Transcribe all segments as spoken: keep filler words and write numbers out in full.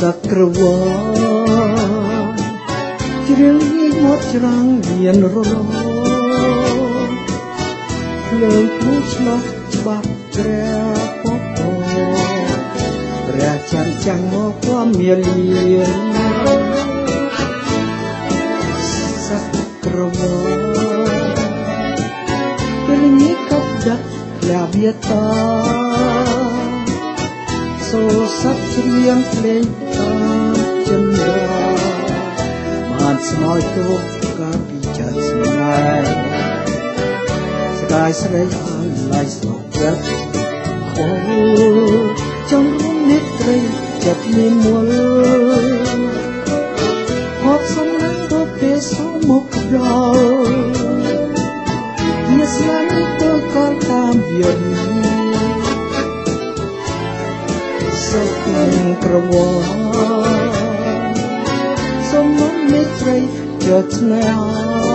ក្រវ៉ាជ្រៀងមកច្រាំងមានរលងភ្លើងភ្លឺឆ្លោះច្បាស់ជ្រះពពកព្រះច័ន្ទចាំងមកពណ៌មាលានសក្រវ៉ាពេលញីកប់ដាក់ផ្លែវាតាសូស័ព្ទច្រៀងភ្លេងតាមចិនរាបានស្មោយទូកកាលពីចិត្តស្នេហ៍ស្ដាយស្រីអើយឡៃស្នុកចិត្តខូចង់រួមនិត្រីចិត្តមានមួលហត់សំណាំទៅពេលសមមកដល់វាស្លាប់ទៅក៏តាមវាសុខក្រវ៉ាសូមមកមេត្រីចិត្តស្នេហា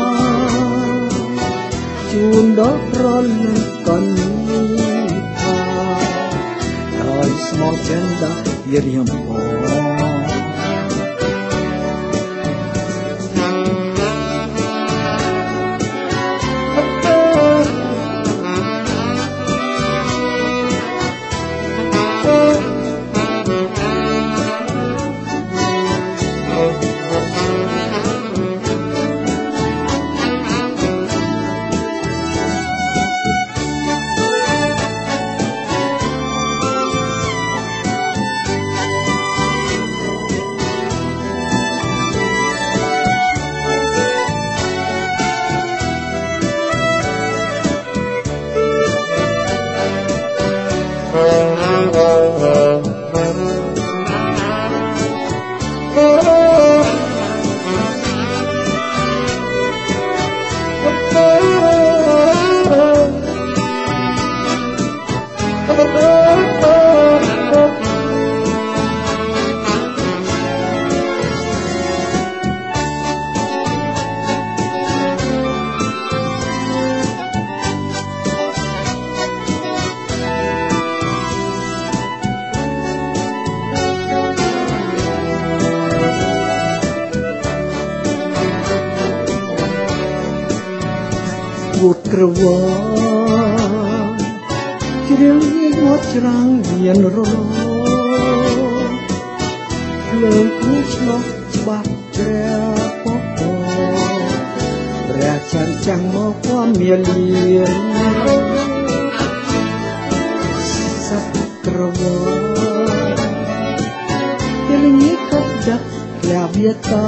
ជូនដល់ប្រលឹងកនថាហើយស្មោះចិនដាវារៀងផងវូតក្រវ៉ាជ្រៀងមកច្រាំងមានរលងភ្លើងភ្លឺឆ្លោះច្បាស់ជ្រះពពកព្រះច័ន្ទចាំងមកពណ៌មាលានសក្រវ៉ាពេលញីកប់ដាក់ផ្លែវាតា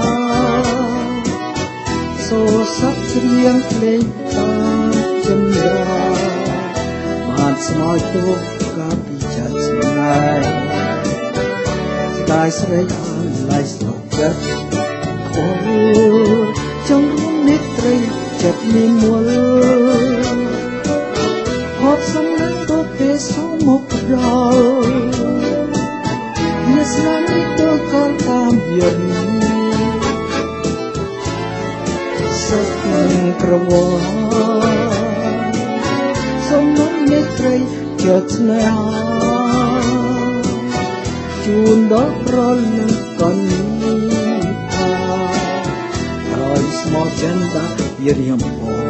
សូស័ព្ទច្រៀងភ្លេងតាមចិនរាបានស្មោយទូកកាលពីចិត្តស្នេហ៍ស្ដាយស្រីអើយឡៃស្នុកចិត្តខូចង់រួមនិត្រីចិត្តមានមួលហត់សំណាំទៅពេលសមមកដល់វាស្លាប់ទៅក៏តាមវាសុខក្រវ៉ាសូមមកមេត្រីចិត្តស្នេហាជូនដល់ប្រលឹងកនថាហើយស្មោះចិនដាវារៀងផង